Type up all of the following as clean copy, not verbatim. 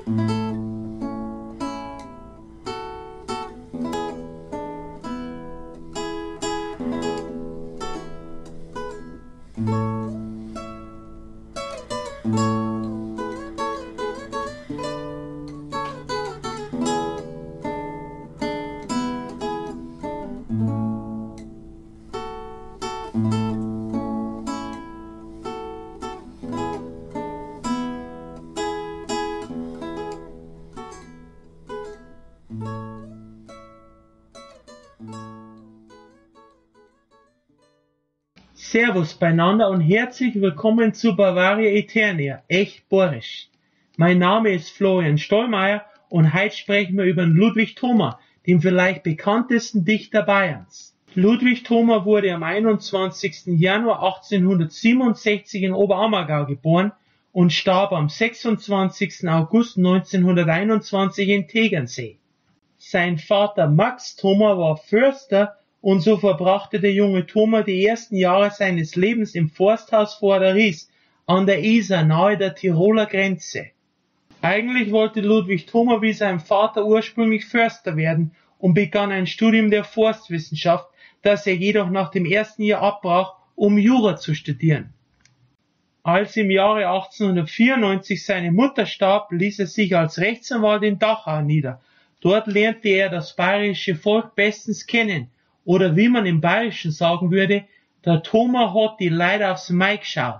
Servus beieinander und herzlich willkommen zu Bavaria Eternia, echt Borisch. Mein Name ist Florian Stollmeier und heute sprechen wir über Ludwig Thoma, den vielleicht bekanntesten Dichter Bayerns. Ludwig Thoma wurde am 21. Januar 1867 in Oberammergau geboren und starb am 26. August 1921 in Tegernsee. Sein Vater Max Thoma war Förster und so verbrachte der junge Thoma die ersten Jahre seines Lebens im Forsthaus Vorderries an der Isar nahe der Tiroler Grenze. Eigentlich wollte Ludwig Thoma wie sein Vater ursprünglich Förster werden und begann ein Studium der Forstwissenschaft, das er jedoch nach dem ersten Jahr abbrach, um Jura zu studieren. Als im Jahre 1894 seine Mutter starb, ließ er sich als Rechtsanwalt in Dachau nieder. Dort lernte er das bayerische Volk bestens kennen. Oder wie man im Bayerischen sagen würde, der Thoma hat die Leute aufs Mai geschaut.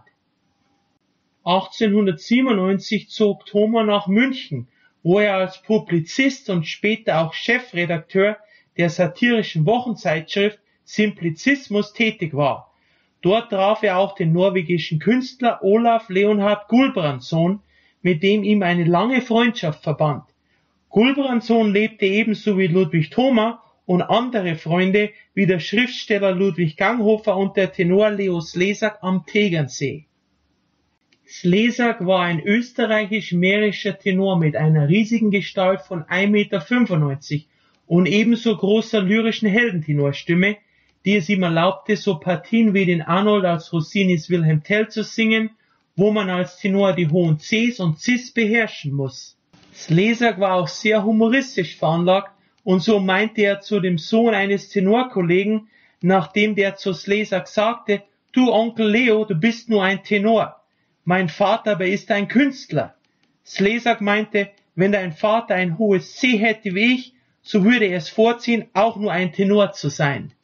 1897 zog Thoma nach München, wo er als Publizist und später auch Chefredakteur der satirischen Wochenzeitschrift Simplicismus tätig war. Dort traf er auch den norwegischen Künstler Olaf Leonhard Gulbrandsson, mit dem ihm eine lange Freundschaft verband. Gulbrandsson lebte ebenso wie Ludwig Thoma und andere Freunde wie der Schriftsteller Ludwig Ganghofer und der Tenor Leo Slesak am Tegernsee. Slesak war ein österreichisch-mährischer Tenor mit einer riesigen Gestalt von 1,95 Meter und ebenso großer lyrischen Heldentenorstimme, die es ihm erlaubte, so Partien wie den Arnold als Rossinis Wilhelm Tell zu singen, wo man als Tenor die hohen Cs und Cis beherrschen muss. Slesak war auch sehr humoristisch veranlagt, und so meinte er zu dem Sohn eines Tenorkollegen, nachdem der zu Slesak sagte, du Onkel Leo, du bist nur ein Tenor. Mein Vater aber ist ein Künstler. Slesak meinte, wenn dein Vater ein hohes C hätte wie ich, so würde er es vorziehen, auch nur ein Tenor zu sein.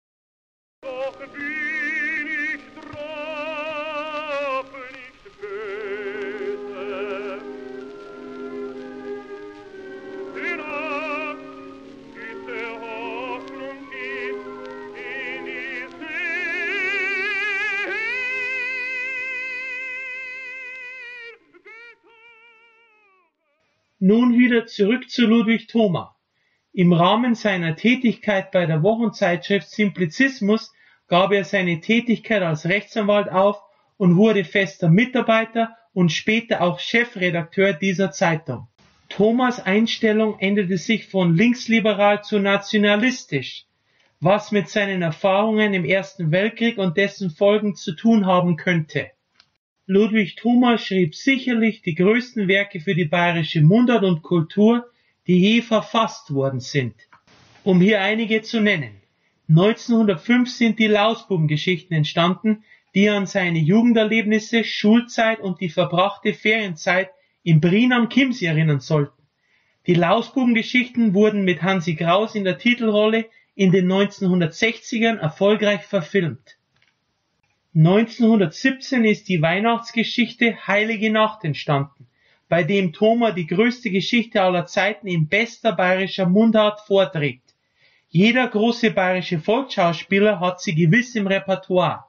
Nun wieder zurück zu Ludwig Thoma. Im Rahmen seiner Tätigkeit bei der Wochenzeitschrift Simplicismus gab er seine Tätigkeit als Rechtsanwalt auf und wurde fester Mitarbeiter und später auch Chefredakteur dieser Zeitung. Thomas Einstellung änderte sich von linksliberal zu nationalistisch, was mit seinen Erfahrungen im Ersten Weltkrieg und dessen Folgen zu tun haben könnte. Ludwig Thoma schrieb sicherlich die größten Werke für die bayerische Mundart und Kultur, die je verfasst worden sind. Um hier einige zu nennen. 1905 sind die Lausbubengeschichten entstanden, die an seine Jugenderlebnisse, Schulzeit und die verbrachte Ferienzeit in Brien am Chiemsee erinnern sollten. Die Lausbubengeschichten wurden mit Hansi Kraus in der Titelrolle in den 1960ern erfolgreich verfilmt. 1917 ist die Weihnachtsgeschichte Heilige Nacht entstanden, bei dem Thoma die größte Geschichte aller Zeiten in bester bayerischer Mundart vorträgt. Jeder große bayerische Volksschauspieler hat sie gewiss im Repertoire.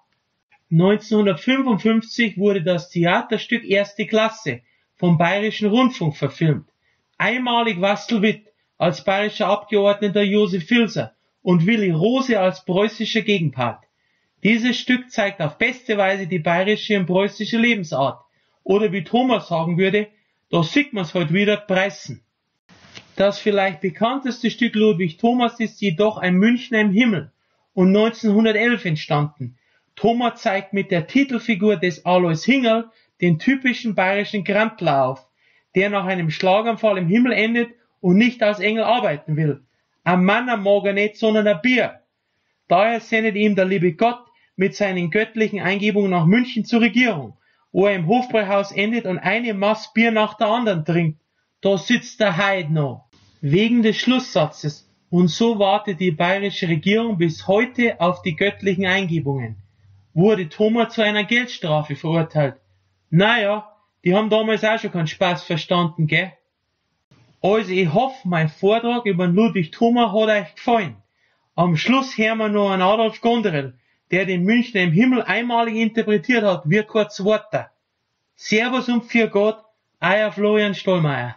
1955 wurde das Theaterstück Erste Klasse vom Bayerischen Rundfunk verfilmt. Einmalig Wastl Witt als bayerischer Abgeordneter Josef Filser und Willi Rose als preußischer Gegenpart. Dieses Stück zeigt auf beste Weise die bayerische und preußische Lebensart. Oder wie Thomas sagen würde, da sieht man's heute wieder preisen. Das vielleicht bekannteste Stück Ludwig Thomas ist jedoch Ein Münchner im Himmel und 1911 entstanden. Thoma zeigt mit der Titelfigur des Alois Hingerl den typischen bayerischen Grantler auf, der nach einem Schlaganfall im Himmel endet und nicht als Engel arbeiten will. Ein Mann mag er nicht, sondern ein Bier. Daher sendet ihm der liebe Gott mit seinen göttlichen Eingebungen nach München zur Regierung, wo er im Hofbräuhaus endet und eine Maß Bier nach der anderen trinkt. Da sitzt der Heid noch. Wegen des Schlusssatzes. Und so wartet die bayerische Regierung bis heute auf die göttlichen Eingebungen. Wurde Thomas zu einer Geldstrafe verurteilt. Naja, die haben damals auch schon keinen Spaß verstanden, gell? Also ich hoffe, mein Vortrag über Ludwig Thoma hat euch gefallen. Am Schluss hören wir noch einen Adolf Gonderel, der den Münchner im Himmel einmalig interpretiert hat, wie kurz Worte. Servus und für Gott, euer Florian Stollmeier.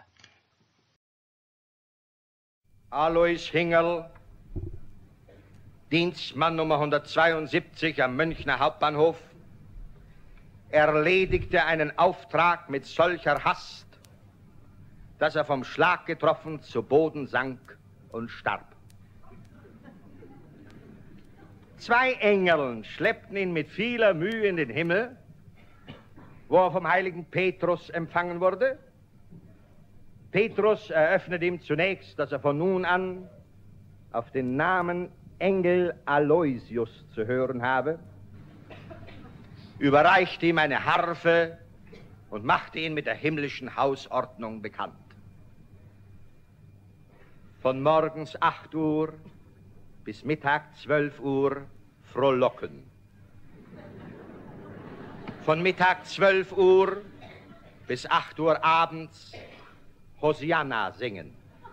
Alois Hingerl, Dienstmann Nummer 172 am Münchner Hauptbahnhof, erledigte einen Auftrag mit solcher Hast, dass er vom Schlag getroffen zu Boden sank und starb. 2 Engeln schleppten ihn mit vieler Mühe in den Himmel, wo er vom heiligen Petrus empfangen wurde. Petrus eröffnet ihm zunächst, dass er von nun an auf den Namen Engel Aloysius zu hören habe, überreichte ihm eine Harfe und machte ihn mit der himmlischen Hausordnung bekannt. Von morgens 8 Uhr bis Mittag 12 Uhr frohlocken. Von Mittag 12 Uhr bis 8 Uhr abends Hosianna singen.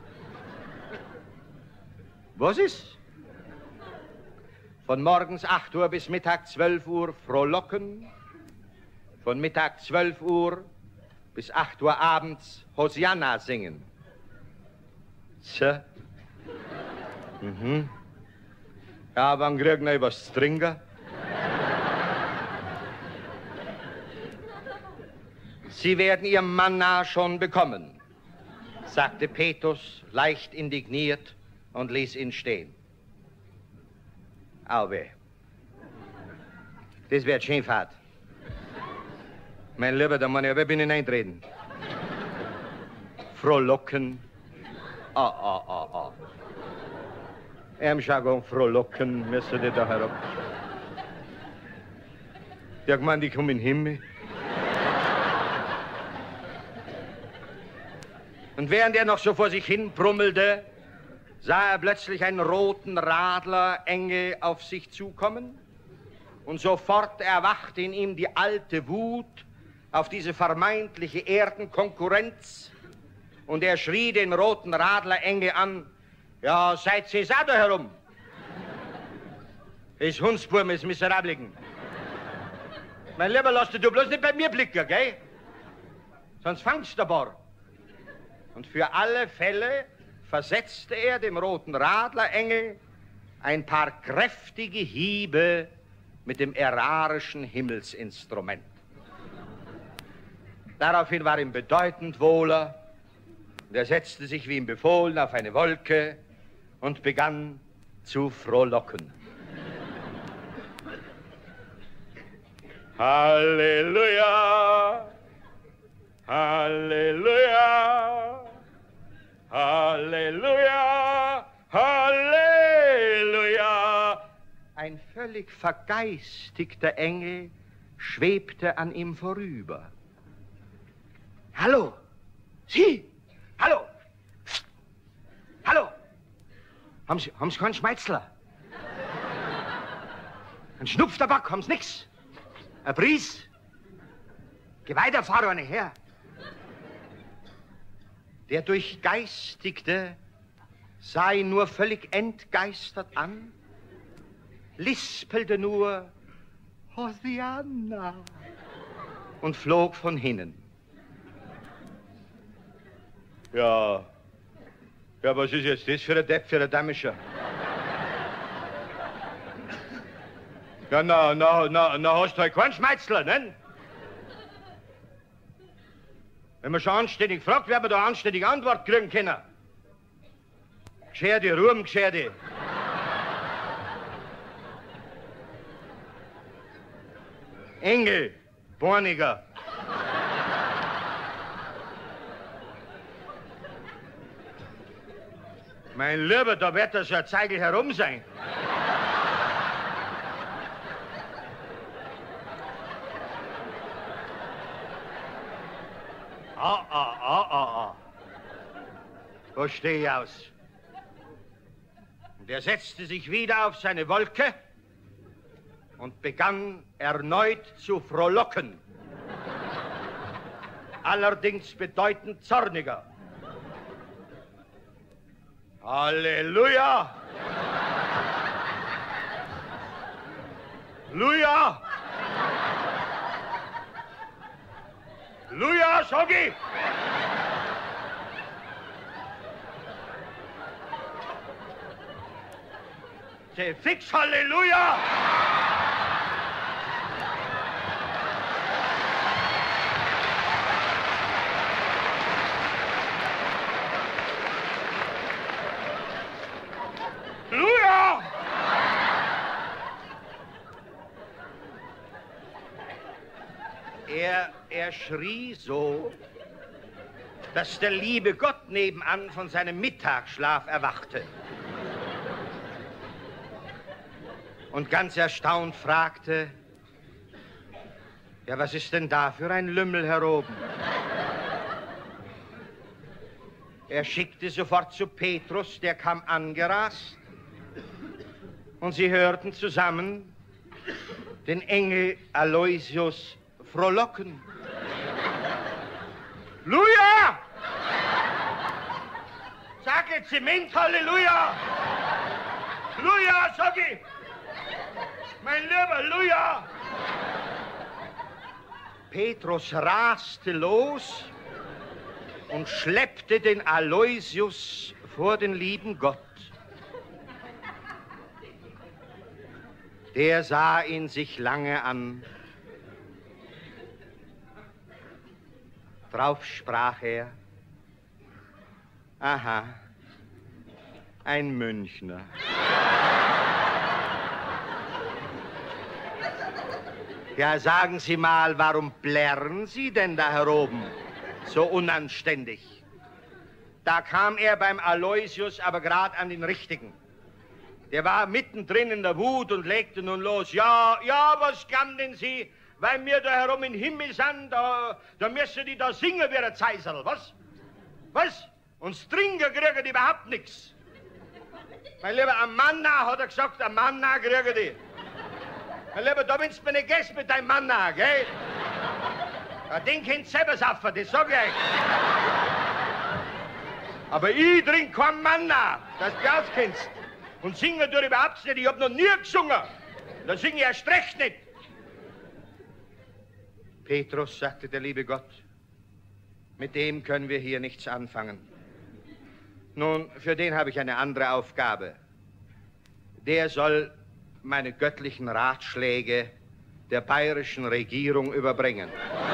Was ist? Von morgens 8 Uhr bis Mittag 12 Uhr frohlocken. Von Mittag 12 Uhr bis 8 Uhr abends Hosianna singen. So. Ja, wann kriegen wir was zu trinken? Sie werden Ihr Manna schon bekommen, sagte Petrus leicht indigniert und ließ ihn stehen. Auwe, das wird schön fad. Mein Lieber, da muss ich aber binnen eintreten. Frohlocken. Im Jargon frohlocken müssen die da herab. Ja, gemeint, ich komme in den Himmel. Und während er noch so vor sich hin brummelte, sah er plötzlich einen roten Radlerengel auf sich zukommen. Und sofort erwachte in ihm die alte Wut auf diese vermeintliche Erdenkonkurrenz. Und er schrie den roten Radlerengel an: Ja, seid Sie da herum. Das Hundsburm ist Miserabligen. Mein Lieber, lass dich du bloß nicht bei mir blicken, gell? Sonst fangst du bar. Und für alle Fälle versetzte er dem roten Radlerengel ein paar kräftige Hiebe mit dem ärarischen Himmelsinstrument. Daraufhin war ihm bedeutend wohler, und er setzte sich wie ihm befohlen auf eine Wolke und begann zu frohlocken. Halleluja, Halleluja, Halleluja, Halleluja. Ein völlig vergeistigter Engel schwebte an ihm vorüber. Hallo, Sie, hallo, hallo. Haben Sie keinen Schmeitzler? Ein Schnupftabak, haben Sie nix? Ein Bries? Geh weiter, fahr eine her. Der Durchgeistigte sah ihn nur völlig entgeistert an, lispelte nur Hosianna und flog von hinnen. Ja, was ist jetzt das für ein Depp, für ein Damischer? Ja, na, hast du halt keinen Schmeitzler, ne? Wenn man schon anständig fragt, werden wir da anständige Antwort kriegen können. Gescherte, Ruhm, gescherte. Engel, Borniger. Mein Lieber, da wird das ja Zeigel herum sein. Wo steh ich aus? Und er setzte sich wieder auf seine Wolke und begann erneut zu frohlocken. Allerdings bedeutend zorniger. Halleluja! Luja! Luja, Schogi! Fix, Halleluja! Halleluja! Er schrie so, dass der liebe Gott nebenan von seinem Mittagsschlaf erwachte. Und ganz erstaunt fragte, ja, was ist denn da für ein Lümmel hier oben? Er schickte sofort zu Petrus, der kam angerast, und sie hörten zusammen den Engel Aloysius frohlocken. Luja! Sage Zement, Halleluja! Luja, sag ich! Mein lieber Luja! Petrus raste los und schleppte den Aloysius vor den lieben Gott. Der sah ihn sich lange an. Drauf sprach er, aha, ein Münchner. Ja, sagen Sie mal, warum plärren Sie denn da hier oben so unanständig? Da kam er beim Aloysius aber gerade an den Richtigen. Der war mittendrin in der Wut und legte nun los. Ja, was kann denn Sie, weil wir da herum im Himmel sind, da müssen die da singen wie ein Zeiserl, was? Was? Und trinken kriegen die überhaupt nichts. Mein Lieber, am Manna, hat er gesagt, am Manna kriegen die. Mein Lieber, da willst du mir nicht gehen mit deinem Manna, gell? Ja, den könnt ihr selber saufen, das sag ich euch. Aber ich trink kein Manna, dass du auskennst. Und singen tue ich überhaupt nicht, ich hab noch nie gesungen. Da singe ich erst recht nicht. Petrus, sagte der liebe Gott, mit dem können wir hier nichts anfangen. Nun, für den habe ich eine andere Aufgabe. Der soll meine göttlichen Ratschläge der bayerischen Regierung überbringen.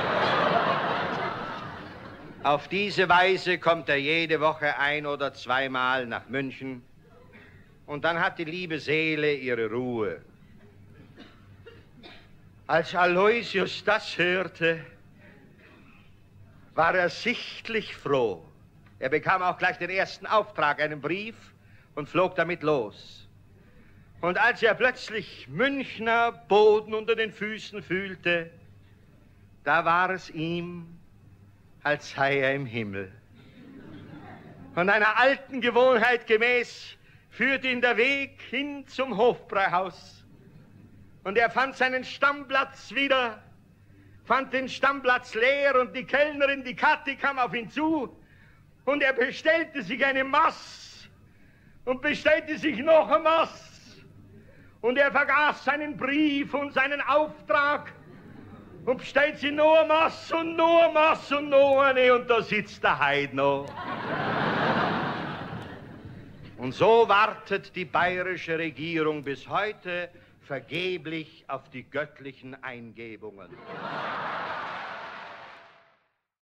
Auf diese Weise kommt er jede Woche ein- oder zweimal nach München und dann hat die liebe Seele ihre Ruhe. Als Aloysius das hörte, war er sichtlich froh. Er bekam auch gleich den ersten Auftrag, einen Brief, und flog damit los. Und als er plötzlich Münchner Boden unter den Füßen fühlte, da war es ihm, als sei er im Himmel. Von einer alten Gewohnheit gemäß führte ihn der Weg hin zum Hofbräuhaus. Und er fand seinen Stammplatz wieder, fand den Stammplatz leer und die Kellnerin, die Kathi, kam auf ihn zu und er bestellte sich eine Maß und bestellte sich noch eine Maß und er vergaß seinen Brief und seinen Auftrag und bestellt sich noch eine Maß und noch eine Maß und noch eine und da sitzt der Heid noch. Und so wartet die bayerische Regierung bis heute vergeblich auf die göttlichen Eingebungen.